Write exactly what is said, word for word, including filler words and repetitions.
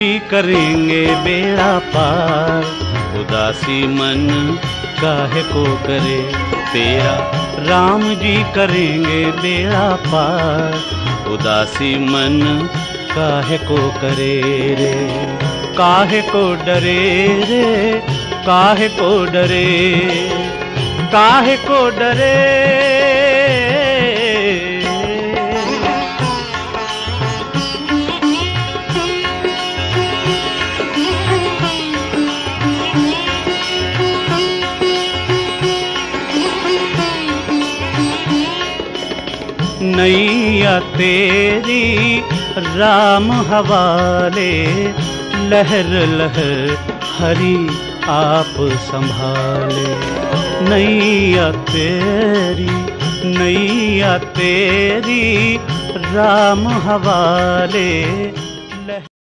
करेंगे बेड़ा पार, उदासी मन काहे को करे तेरा। राम जी करेंगे बेड़ा पार, उदासी मन काहे को करे रे। काहे को डरे रे, काहे को डरे, काहे को डरे। नैया तेरी राम हवाले, लहर लहर हरि आप संभाले। नैया तेरी, नैया तेरी राम हवाले।